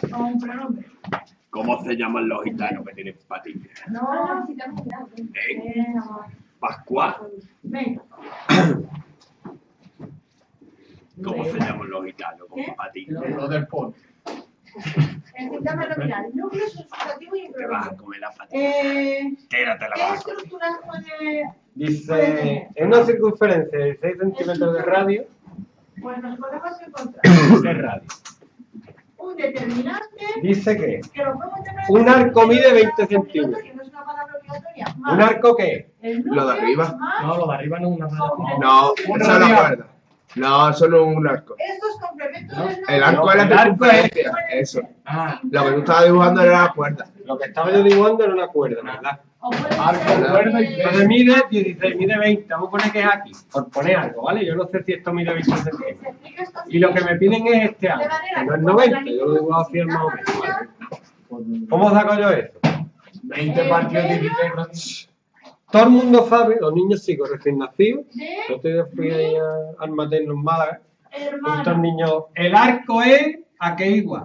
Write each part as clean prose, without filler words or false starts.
O un pronombre. ¿Cómo se llaman los gitanos que tienen patillas? No, si te hemos mirado. Pascual. Venga. ¿Cómo se llaman los gitanos con patillas? Los del polo. El sistema nominal. Núcleo sustantivo y Te vas a pronombre. comer la patilla. Tírate la ¿Qué vas a comer. estructuras puede...? Dice, en una circunferencia de 6 centímetros de radio, Pues nos podemos encontrar ¿qué radio? un determinante Dice que que lo podemos tener... un arco mide 20 centímetros. Que no es una palabra obligatoria. ¿Un arco qué? El Lo de arriba. más No, lo de arriba no es una mala. No, eso es la cuerda. No, eso no es un arco. estos complementos No, del nombre. El arco es la el arco es circunferencia. Eso. Ah, Lo que tú estabas dibujando era la cuerda. Lo que estaba yo dibujando era una cuerda, ¿verdad? O puede Arco, ser, cuerda y Entonces mide 16, mide 20, vamos a poner que es aquí, por poner algo, ¿vale? Yo no sé si esto mide 20 se centímetros. explica esto así. Y lo que me piden es este algo, que no es 90, yo lo dibujo así más o menos, ¿vale? ¿Cómo saco yo esto? 20 partidos de 16 rodillas. Todo el mundo sabe, los niños chicos recién nacidos, De yo te fui ahí al materno en Málaga, estos hermano. niños, el arco es a qué igual,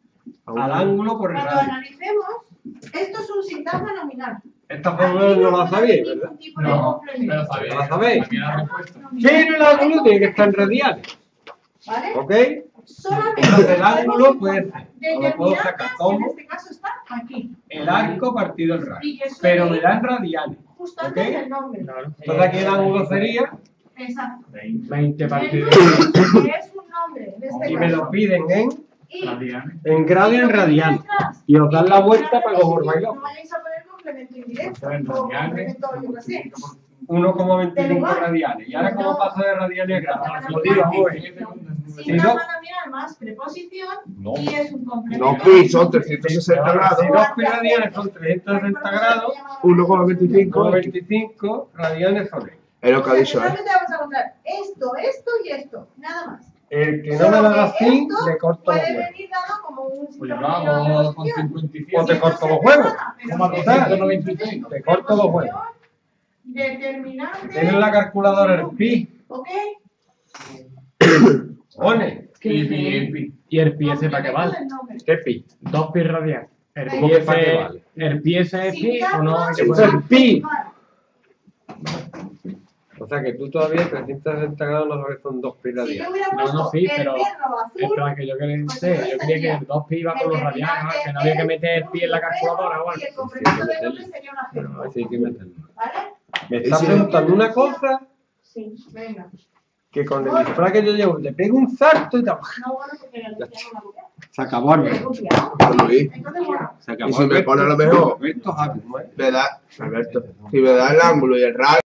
al ángulo por el Cuando radio. analicemos, esto es un sintagma nominal. Esta fórmula no la sabéis, ¿verdad? Ningún tipo de No, complemento. pero sabéis. ¿La sabéis? Aquí la respuesta. Pero el ángulo tiene que estar en radiales, ¿Vale? ¿ok? Solamente Entonces el podemos ángulo puede ser, encontrar o lo puedo sacar determinantes, como en este caso está aquí, el arco partido el radio, Y que suele pero me ir dan radiales. justo antes ¿Ok? del nombre. Entonces aquí el ángulo sería, Exacto. 20 El partidos nombre, que es un nombre, en este y me lo caso. piden Y radiales. en grado y en radial. Y os dan la vuelta para que os volváis no locos. vayáis a poner complemento indirecto En o radiales. complemento, yo qué sé. 1,25 radiales. ¿Y ahora cómo pasa de radiales a grados? Lo digo, muy. Sintagma nominal más preposición y es un complemento. No, pi, son 360 grados. Si 2 pi radianes son 360 grados, 1,25. 1,25 radianes son esto. Es lo que ha dicho él. Solamente vamos a contar esto, esto y esto, nada más. El que no me lo haga así, Esto le corto los puede huevos. venir dado como un Pues yo sintagma lo nominal hago de con preposición. 57. O te corto los huevos. Como a ¿Sabes? 296. Te corto los huevos. Determinante. Tienes la calculadora el pi. ¿Ok? Pone. Y el pi ese para qué vale. Del nombre. ¿Qué pi? 2 pi radiales. ¿El ¿Cómo pi que para qué ese vale? el pi ese es pi o no? Hay que Eso poner- es pi. Vale. O sea que tú todavía 360 grados no sabes que son 2 pi Si yo radiales. hubiera No, puesto no, sí, el pero perro es azul, para que yo quería pues decir. Yo entonces creía que sería el 2 pi iba con los radiales, ¿no? Que no había que meter el pi en la calculadora o algo. y el complemento del nombre sería una Pero G. así hay que meterlo. ¿Vale? Me está preguntando una cosa Sí, venga. que con el disfraz que yo llevo le pego un salto y tal. No, bueno, porque la Luciano la copia. Se acabó el Le he resto. copiado. Luis. Entonces, bueno. Se acabó Y si el me resto. pone a lo mejor, Esto es algo, ¿eh? me da, Alberto, si me da el ángulo y el radio.